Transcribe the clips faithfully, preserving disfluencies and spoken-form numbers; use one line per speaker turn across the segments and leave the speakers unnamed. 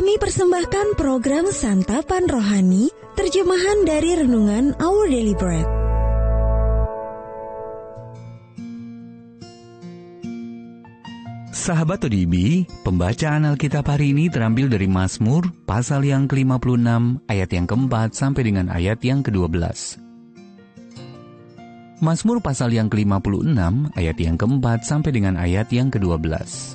Kami persembahkan program Santapan Rohani, terjemahan dari Renungan Our Daily Bread.
Sahabat O D B, pembacaan Alkitab hari ini terambil dari Mazmur pasal yang ke lima puluh enam ayat yang keempat sampai dengan ayat yang ke dua belas. Mazmur pasal yang ke lima puluh enam ayat yang keempat sampai dengan ayat yang ke dua belas.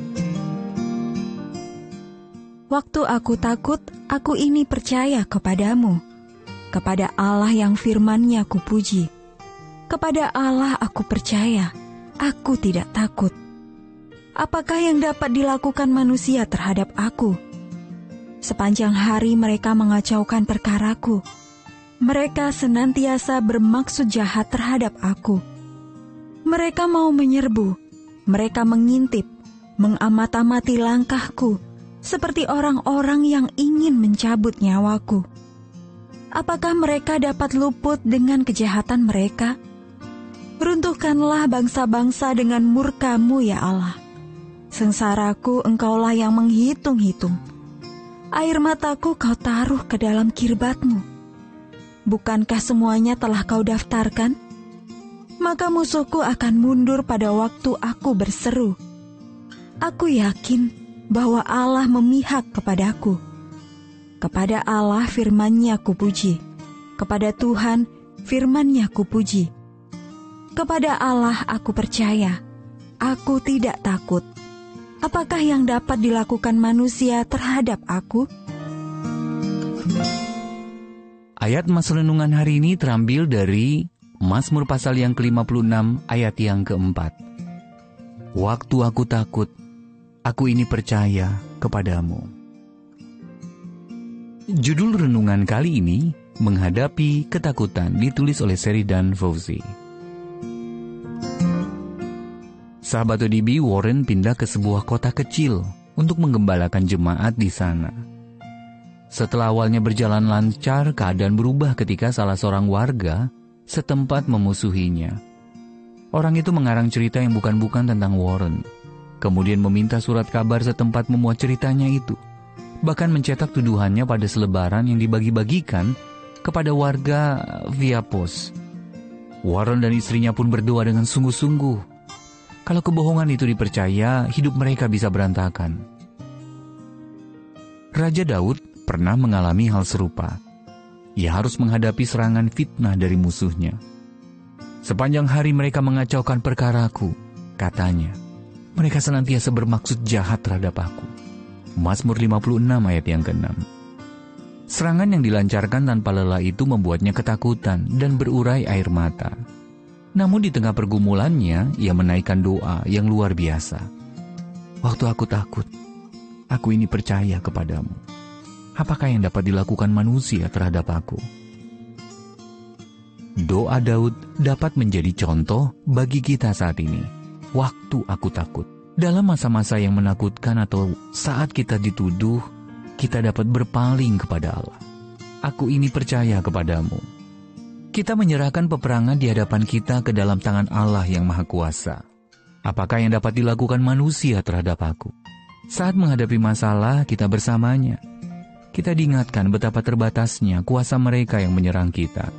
Waktu aku takut, aku ini percaya kepadamu. Kepada Allah yang firman-Nya kupuji. Kepada Allah aku percaya, aku tidak takut. Apakah yang dapat dilakukan manusia terhadap aku? Sepanjang hari mereka mengacaukan perkaraku. Mereka senantiasa bermaksud jahat terhadap aku. Mereka mau menyerbu, mereka mengintip, mengamati-amati langkahku, seperti orang-orang yang ingin mencabut nyawaku. Apakah mereka dapat luput dengan kejahatan mereka? Runtuhkanlah bangsa-bangsa dengan murka-Mu, ya Allah. Sengsaraku Engkaulah yang menghitung-hitung. Air mataku Kau taruh ke dalam kirbat-Mu. Bukankah semuanya telah Kau daftarkan? Maka musuhku akan mundur pada waktu aku berseru. Aku yakin bahwa Allah memihak kepadaku. Kepada Allah firman-Nya kupuji. Kepada Tuhan firman-Nya kupuji. Kepada Allah aku percaya. Aku tidak takut. Apakah yang dapat dilakukan manusia terhadap aku?
Ayat Mas Renungan hari ini terambil dari Mazmur pasal yang ke lima puluh enam ayat yang keempat. Waktu aku takut, aku ini percaya kepadamu. Judul renungan kali ini, Menghadapi Ketakutan, ditulis oleh Sheridan Fauzi. Sahabat O D B, Warren pindah ke sebuah kota kecil untuk menggembalakan jemaat di sana. Setelah awalnya berjalan lancar, keadaan berubah ketika salah seorang warga setempat memusuhinya. Orang itu mengarang cerita yang bukan-bukan tentang Warren. Kemudian meminta surat kabar setempat memuat ceritanya itu. Bahkan mencetak tuduhannya pada selebaran yang dibagi-bagikan kepada warga via pos. Warren dan istrinya pun berdoa dengan sungguh-sungguh. Kalau kebohongan itu dipercaya, hidup mereka bisa berantakan. Raja Daud pernah mengalami hal serupa. Ia harus menghadapi serangan fitnah dari musuhnya. Sepanjang hari mereka mengacaukan perkaraku, katanya. Mereka senantiasa bermaksud jahat terhadap aku. Mazmur lima puluh enam ayat yang keenam. Serangan yang dilancarkan tanpa lelah itu membuatnya ketakutan dan berurai air mata. Namun di tengah pergumulannya, ia menaikkan doa yang luar biasa. Waktu aku takut, aku ini percaya kepadamu. Apakah yang dapat dilakukan manusia terhadap aku? Doa Daud dapat menjadi contoh bagi kita saat ini. Waktu aku takut. Dalam masa-masa yang menakutkan atau saat kita dituduh, kita dapat berpaling kepada Allah. Aku ini percaya kepadamu. Kita menyerahkan peperangan di hadapan kita ke dalam tangan Allah yang Maha Kuasa. Apakah yang dapat dilakukan manusia terhadap aku? Saat menghadapi masalah, kita bersamanya. Kita diingatkan betapa terbatasnya kuasa mereka yang menyerang kita.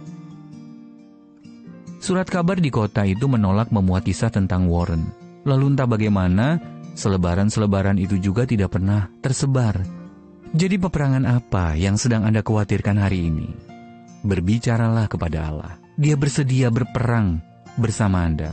Surat kabar di kota itu menolak memuat kisah tentang Warren. Lalu entah bagaimana, selebaran-selebaran itu juga tidak pernah tersebar. Jadi peperangan apa yang sedang Anda khawatirkan hari ini? Berbicaralah kepada Allah. Dia bersedia berperang bersama Anda.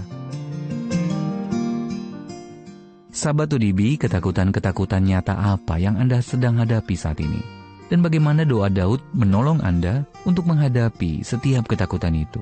Sahabat O D B, ketakutan-ketakutan nyata apa yang Anda sedang hadapi saat ini? Dan bagaimana doa Daud menolong Anda untuk menghadapi setiap ketakutan itu?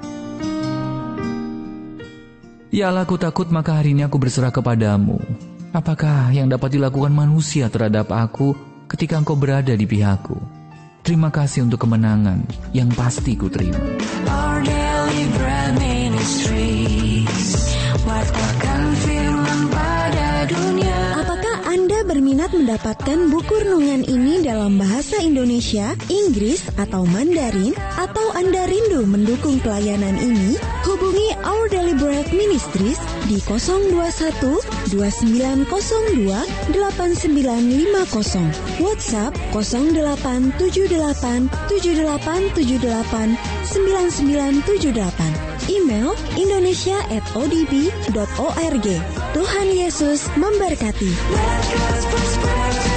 Ya Allah, aku takut, maka hari ini aku berserah kepadamu. Apakah yang dapat dilakukan manusia terhadap aku ketika Engkau berada di pihakku? Terima kasih untuk kemenangan yang pasti ku terima. Our Daily Bread Ministries, wartakan firman pada dunia.
Apakah Anda berminat mendapatkan buku renungan ini dalam bahasa Indonesia, Inggris, atau Mandarin? Atau Anda rindu mendukung pelayanan ini? Hubungi Our Daily Bread Ministries di nol dua satu dua sembilan nol dua delapan sembilan lima nol. WhatsApp nol delapan tujuh delapan tujuh delapan tujuh delapan sembilan sembilan tujuh delapan. Email indonesia at o d b dot org. Tuhan Yesus memberkati.